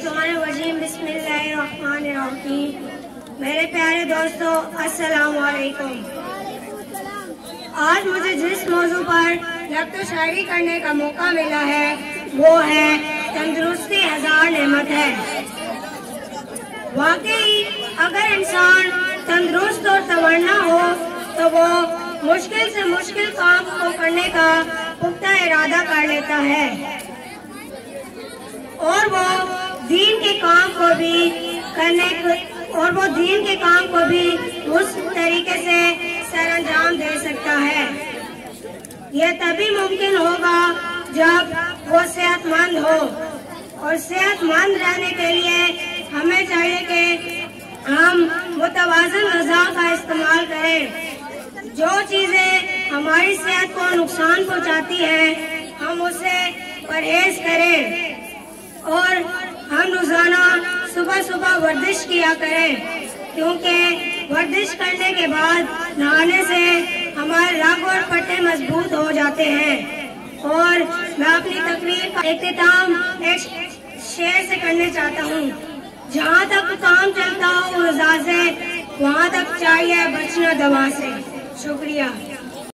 الشیطانirrajیم بسم اللہ الرحمن الرحیم۔ میرے پیارے دوستو السلام علیکم۔ آج مجھے جس موضوع پر نقد و شاعری کرنے کا موقع ملا ہے وہ ہے تندرستی ہزار نعمت ہے۔ واقعی اگر انسان تندرست اور توانا ہو تو وہ مشکل سے مشکل کام کو کرنے کا پختہ ارادہ کر لیتا ہے اور وہ دین کے کام کو بھی اس طریقے سے سر انجام دے سکتا ہے۔ یہ تبھی ممکن ہوگا جب وہ صحت مند ہو، اور صحت مند رہنے کے لیے ہمیں چاہیے کہ ہم متوازن غذا کا استعمال کریں۔ جو چیزیں ہماری صحت کو نقصان پہنچاتی ہیں ہم اسے پرہیز کریں، اور ہم روزانہ صبح ورزش کیا کریں، کیونکہ ورزش کرنے کے بعد نہانے سے ہمارے رگ اور پٹے مضبوط ہو جاتے ہیں۔ اور میں اپنی تقریر کا اختتام ایک شعر سے کرنا چاہتا ہوں: جہاں تک کام چلتا ہو غذا سے، وہاں تک چاہیے بچنا دوا سے۔ شکریہ۔